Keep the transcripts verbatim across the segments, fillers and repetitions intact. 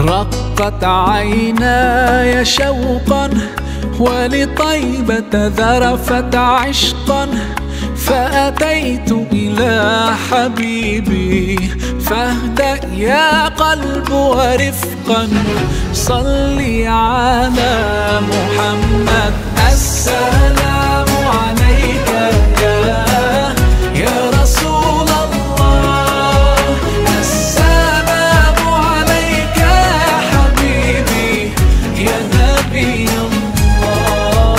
رقت عيناي شوقا ولطيبة ذرفت عشقا، فأتيت إلى حبيبي فاهدأ يا قلب ورفقا. صلي على محمد. السلام عليك يا يا رسول الله، السلام عليك يا حبيبي يا نبي الله،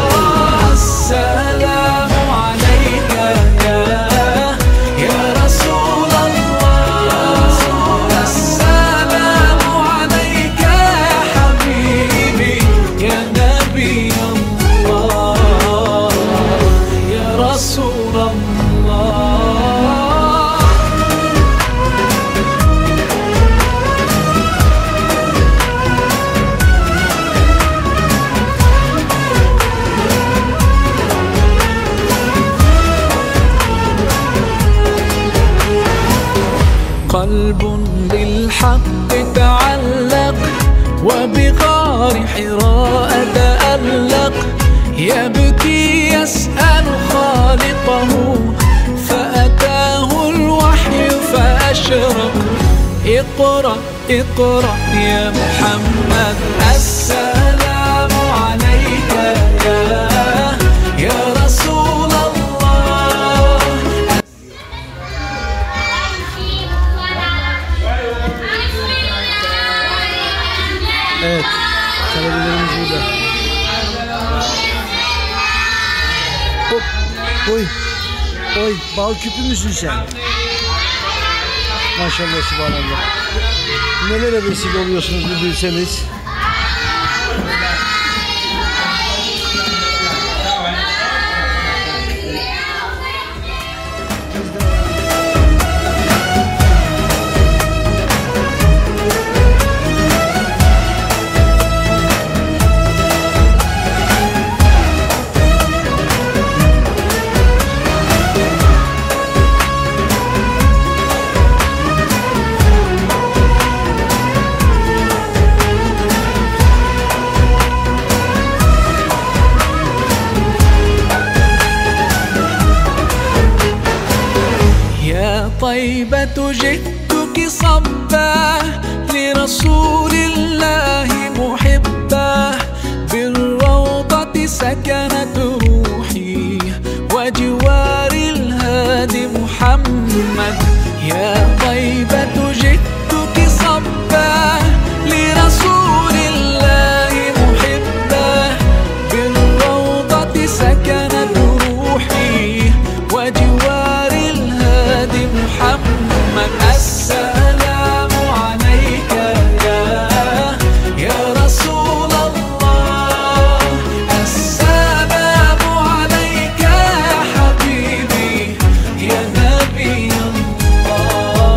السلام عليك يا يا رسول الله، السلام عليك يا حبيبي يا نبي الله يا رسول الله. قلب بالحق تعلق وبغار حراء تألق، يبكي يسأل خالقه فأتاه الوحي فأشرق. اقرأ اقرأ يا محمد. السلام عليك يا يا رسول الله. Evet, talebelerimiz burada. Hop, oy, oy, bal küpü müsün sen? Maşallah, subhanallah. Nelere vesile oluyorsunuz bir bilseniz. طيبة جئتك صبا لرسول الله محبا، بالروضة سكنت روحي وجوار الهادي محمد. يا طيبة جئتك صبا لرسول الله محبا، بالروضة سكنت روحي وجوار الهادي محمد. السلام عليك يا يا رسول الله، السلام عليك يا حبيبي يا نبي الله،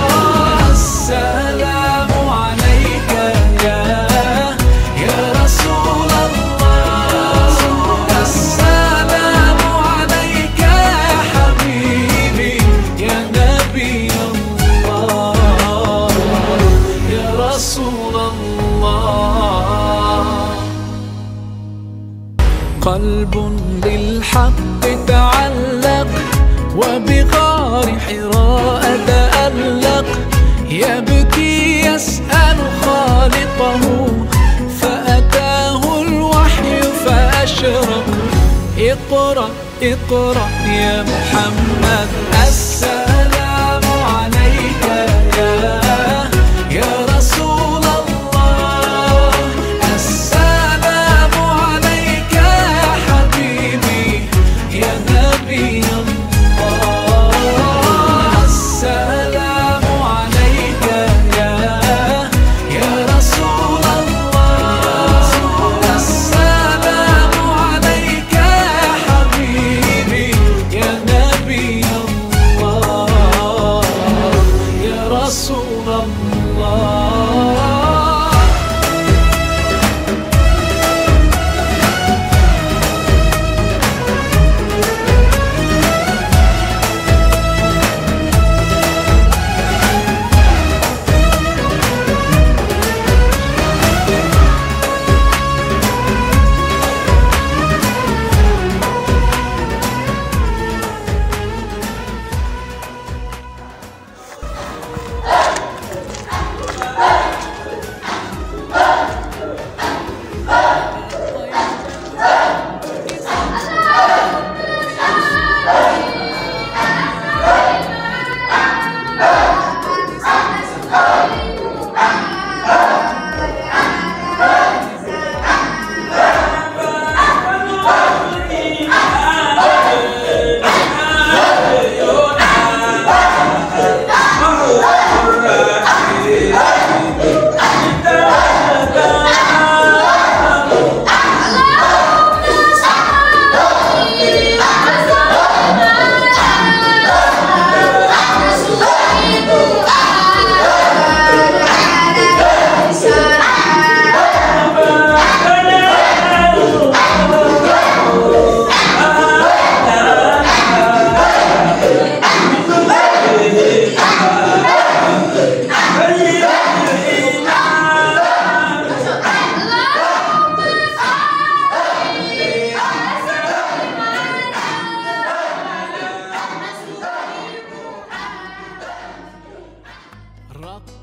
السلام عليك يا يا رسول الله، السلام عليك يا حبيبي يا نبي الله يا رسول الله. قلب بالحق تعلق وبغار حراء تألق، يبكي يسأل خالقه فأتاه الوحي فأشرق. اقرأ اقرأ يا محمد. السلام عليك يا يا رسول الله، السلام عليك يا حبيبي يا نبي الله، السلام عليك يا يا رسول الله، السلام عليك يا حبيبي يا نبي الله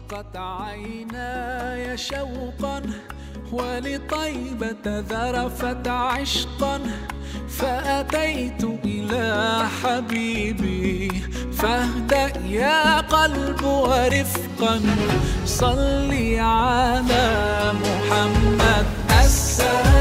اشتاقت عيناي شوقا ولطيبة ذرفت عشقا فأتيت إلى حبيبي فاهدأ يا قلب ورفقا صلي على محمد. السلام